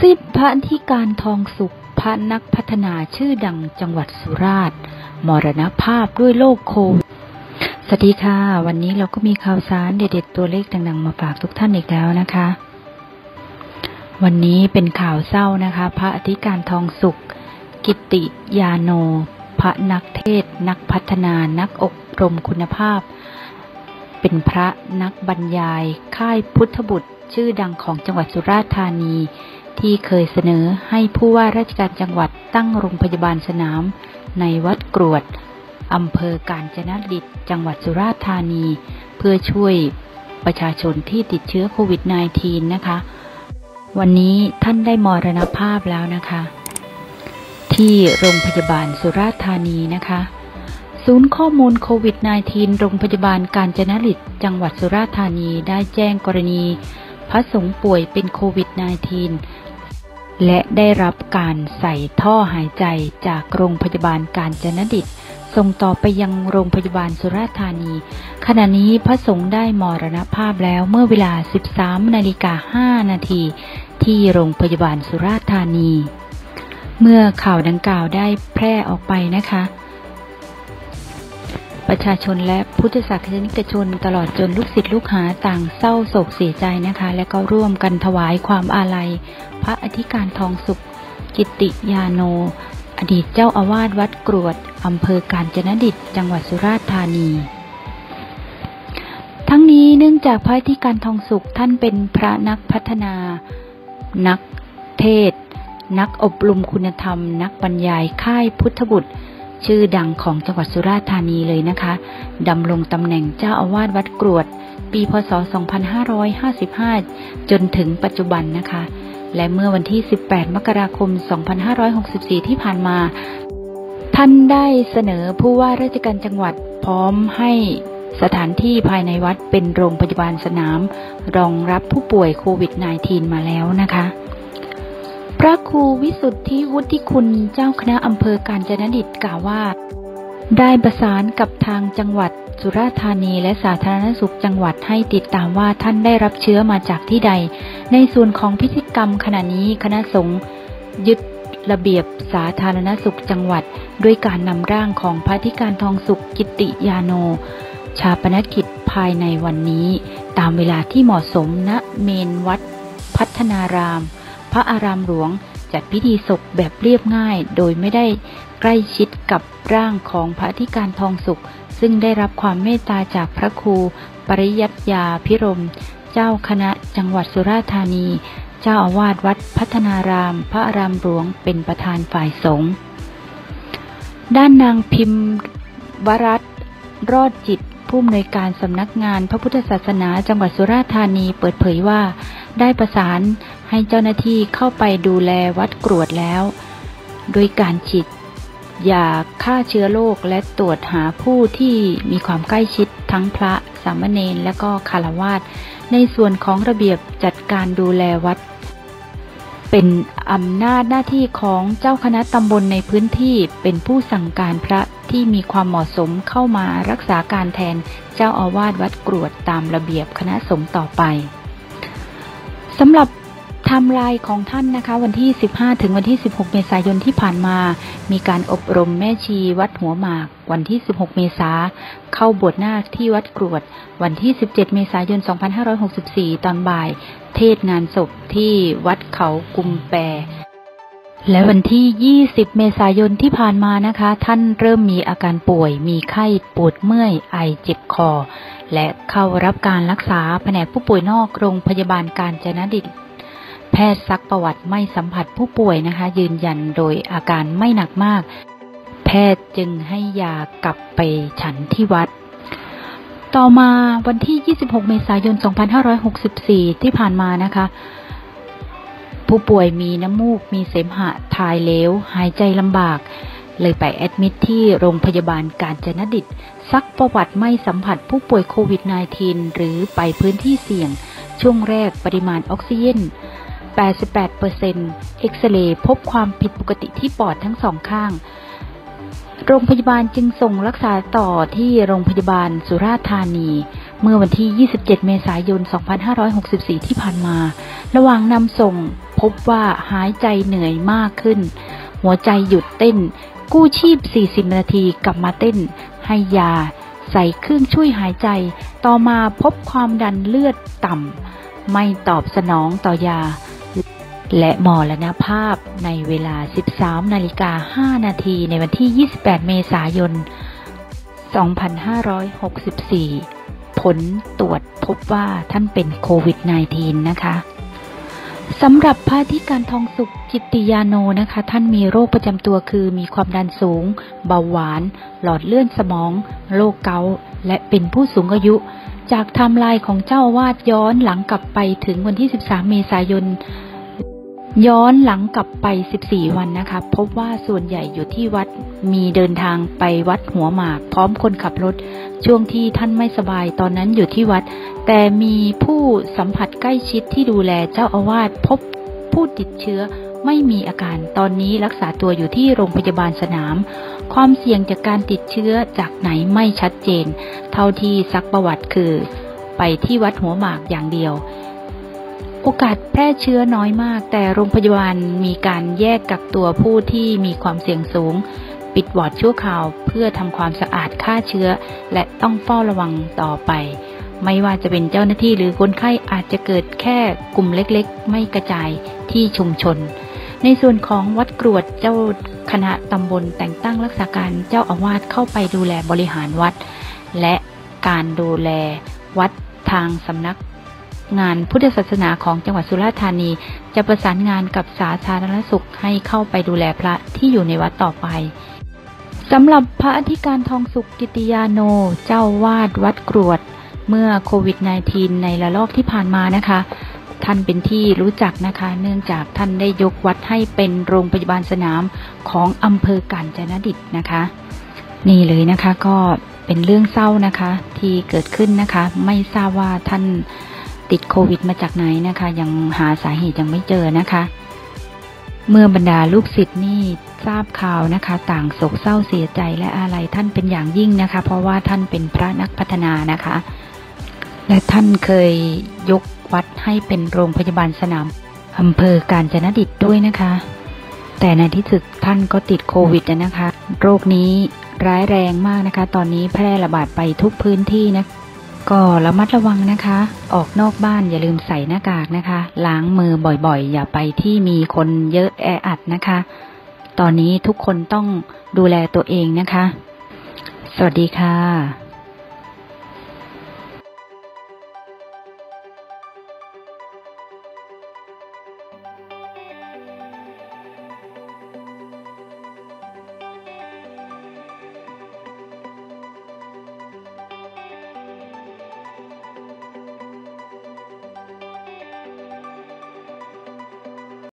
สิ้นพระอธิการทองสุขพระนักพัฒนาชื่อดังจังหวัดสุราษฎร์มรณภาพด้วยโรคโควิดสวัสดีค่ะวันนี้เราก็มีข่าวสารเด็ดๆตัวเลขดังๆมาฝากทุกท่านอีกแล้วนะคะวันนี้เป็นข่าวเศร้านะคะพระอธิการทองสุขกิติยาโนพระนักเทศน์นักพัฒนานักอบรมคุณภาพเป็นพระนักบรรยายค่ายพุทธบุตรชื่อดังของจังหวัดสุราษฎร์ธานีที่เคยเสนอให้ผู้ว่าราชการจังหวัดตั้งโรงพยาบาลสนามในวัดกรวดอำเภอกาญจนดิตจังหวัดสุราษฎร์ธานีเพื่อช่วยประชาชนที่ติดเชื้อโควิด -19 นะคะวันนี้ท่านได้มรณภาพแล้วนะคะที่โรงพยาบาลสุราษฎร์ธานีนะคะศูนย์ข้อมูลโควิด -19 โรงพยาบาลกาญจนดิตจังหวัดสุราษฎร์ธานีได้แจ้งกรณีพระสงฆ์ป่วยเป็นโควิด -19 และได้รับการใส่ท่อหายใจจากโรงพยาบาลกาญจนดิตส่งต่อไปยังโรงพยาบาลสุราษฎร์ธานีขณะนี้พระสงฆ์ได้มรณภาพแล้วเมื่อเวลา 13:05 นาทีที่โรงพยาบาลสุราษฎร์ธานีเมื่อข่าวดังกล่าวได้แพร่ออกไปนะคะประชาชนและพุทธศาสนิกชนตลอดจนลูกศิษย์ลูกหาต่างเศร้าโศกเสียใจนะคะและก็ร่วมกันถวายความอาลัยพระอธิการทองสุขกิติยาโนอดีตเจ้าอาวาสวัดกรวดอำเภอกาญจนดิตจังหวัดสุราษฎร์ธานีทั้งนี้เนื่องจากพระอธิการทองสุขท่านเป็นพระนักพัฒนานักเทศน์นักอบรมคุณธรรมนักบรรยายค่ายพุทธบุตรชื่อดังของจังหวัดสุราษฎร์ธานีเลยนะคะดำรงตำแหน่งเจ้าอาวาสวัดกรวดปีพ.ศ. 2555จนถึงปัจจุบันนะคะและเมื่อวันที่18 มกราคม 2564ที่ผ่านมาท่านได้เสนอผู้ว่าราชการจังหวัดพร้อมให้สถานที่ภายในวัดเป็นโรงพยาบาลสนามรองรับผู้ป่วยโควิด -19 มาแล้วนะคะพระครูวิสุทธิวุฒิคุณเจ้าคณะอำเภอกาญจนดิตกล่าวว่าได้ประสานกับทางจังหวัดสุราษฎร์ธานีและสาธารณสุขจังหวัดให้ติดตามว่าท่านได้รับเชื้อมาจากที่ใดในส่วนของพิธีกรรมขณะนี้คณะสงฆ์ยึดระเบียบสาธารณสุขจังหวัดด้วยการนำร่างของพระอธิการทองสุขกิติยาโนชาปนกิจภายในวันนี้ตามเวลาที่เหมาะสมณเมนวัดพัฒนารามพระอารามหลวงจัดพิธีศพแบบเรียบง่ายโดยไม่ได้ใกล้ชิดกับร่างของพระอธิการทองสุขซึ่งได้รับความเมตตาจากพระครูปริยัตยาภิรมย์เจ้าคณะจังหวัดสุราษฎร์ธานีเจ้าอาวาสวัดพัฒนารามพระอารามหลวงเป็นประธานฝ่ายสงฆ์ด้านนางพิมพ์วรัตน์รอดจิตผู้อำนวยการสำนักงานพระพุทธศาสนาจังหวัดสุราษฎร์ธานีเปิดเผยว่าได้ประสานให้เจ้าหน้าที่เข้าไปดูแลวัดกรวดแล้วโดยการฉีดยาฆ่าเชื้อโรคและตรวจหาผู้ที่มีความใกล้ชิดทั้งพระสามเณรและก็ฆราวาสในส่วนของระเบียบจัดการดูแลวัดเป็นอำนาจหน้าที่ของเจ้าคณะตำบลในพื้นที่เป็นผู้สั่งการพระที่มีความเหมาะสมเข้ามารักษาการแทนเจ้าอาวาสวัดกรวดตามระเบียบคณะสงฆ์ต่อไปสำหรับไทม์ไลน์ของท่านนะคะวันที่15ถึงวันที่16เมษายนที่ผ่านมามีการอบรมแม่ชีวัดหัวหมากวันที่16เมษาเข้าบวชนาคที่วัดกรวดวันที่17เมษายน2564ตอนบ่ายเทศงานศพที่วัดเขากุมแปและวันที่20เมษายนที่ผ่านมานะคะท่านเริ่มมีอาการป่วยมีไข้ปวดเมื่อยไอเจ็บคอและเข้ารับการรักษาแผนกผู้ป่วยนอกโรงพยาบาลกาญจนดิตแพทย์ซักประวัติไม่สัมผัสผู้ป่วยนะคะยืนยันโดยอาการไม่หนักมากแพทย์จึงให้ยากลับไปฉันที่วัดต่อมาวันที่26เมษายน2564ที่ผ่านมานะคะผู้ป่วยมีน้ำมูกมีเสมหะถ่ายเหลวหายใจลำบากเลยไปแอดมิทที่โรงพยาบาลกาญจนดิตซักประวัติไม่สัมผัสผู้ป่วยโควิด -19 หรือไปพื้นที่เสี่ยงช่วงแรกปริมาณออกซิเจน88%เอ็กซเรย์พบความผิดปกติที่ปอดทั้งสองข้างโรงพยาบาลจึงส่งรักษาต่อที่โรงพยาบาลสุราษฎร์ธานีเมื่อวันที่27เมษายน2564ที่ผ่านมาระหว่างนำส่งพพบว่าหายใจเหนื่อยมากขึ้นหัวใจหยุดเต้นกู้ชีพ40นาทีกลับมาเต้นให้ยาใส่เครื่องช่วยหายใจต่อมาพบความดันเลือดต่ำไม่ตอบสนองต่อยาและมรณภาพในเวลา 13:05 นาทีในวันที่ 28 เมษายน 2564 ผลตรวจพบว่าท่านเป็นโควิด -19 นะคะสำหรับพระอธิการทองสุขกิตติยาโนนะคะท่านมีโรคประจำตัวคือมีความดันสูงเบาหวานหลอดเลือดสมองโรคเกาต์และเป็นผู้สูงอายุจากไทม์ไลน์ของเจ้าอาวาสย้อนหลังกลับไปถึงวันที่ 13 เมษายนย้อนหลังกลับไป 14 วันนะคะพบว่าส่วนใหญ่อยู่ที่วัดมีเดินทางไปวัดหัวหมากพร้อมคนขับรถช่วงที่ท่านไม่สบายตอนนั้นอยู่ที่วัดแต่มีผู้สัมผัสใกล้ชิดที่ดูแลเจ้าอาวาสพบผู้ติดเชื้อไม่มีอาการตอนนี้รักษาตัวอยู่ที่โรงพยาบาลสนามความเสี่ยงจากการติดเชื้อจากไหนไม่ชัดเจนเท่าที่ซักประวัติคือไปที่วัดหัวหมากอย่างเดียวโอกาสแพร่เชื้อน้อยมากแต่โรงพยาบาลมีการแยกกักตัวผู้ที่มีความเสี่ยงสูงปิดวอร์ดชั่วคราวเพื่อทำความสะอาดฆ่าเชื้อและต้องเฝ้าระวังต่อไปไม่ว่าจะเป็นเจ้าหน้าที่หรือคนไข้อาจจะเกิดแค่กลุ่มเล็กๆไม่กระจายที่ชุมชนในส่วนของวัดกรวดเจ้าคณะตำบลแต่งตั้งรักษาการเจ้าอาวาสเข้าไปดูแลบริหารวัดและการดูแลวัดทางสำนักงานพุทธศาสนาของจังหวัดสุราษฎร์ธานีจะประสานงานกับสาธารณสุขให้เข้าไปดูแลพระที่อยู่ในวัดต่อไปสำหรับพระอธิการทองสุขกิตติยาโนเจ้าวาดวัดกรวดเมื่อโควิด -19 ในระลอกที่ผ่านมานะคะท่านเป็นที่รู้จักนะคะเนื่องจากท่านได้ยกวัดให้เป็นโรงพยาบาลสนามของอำเภอกาญจนดิตนะคะนี่เลยนะคะก็เป็นเรื่องเศร้านะคะที่เกิดขึ้นนะคะไม่ทราบว่าท่านติดโควิดมาจากไหนนะคะยังหาสาเหตุยังไม่เจอนะคะเมื่อบรรดาลูกศิษย์นี่ทราบข่าวนะคะต่างโศกเศร้าเสียใจและอาลัยท่านเป็นอย่างยิ่งนะคะเพราะว่าท่านเป็นพระนักพัฒนานะคะและท่านเคยยกวัดให้เป็นโรงพยาบาลสนามอำเภอกาญจนดิตด้วยนะคะแต่ในที่สุดท่านก็ติดโควิดนะคะโรคนี้ร้ายแรงมากนะคะตอนนี้แพร่ระบาดไปทุกพื้นที่นะก็ระมัดระวังนะคะออกนอกบ้านอย่าลืมใส่หน้ากากนะคะล้างมือบ่อยๆอย่าไปที่มีคนเยอะแออัดนะคะตอนนี้ทุกคนต้องดูแลตัวเองนะคะสวัสดีค่ะ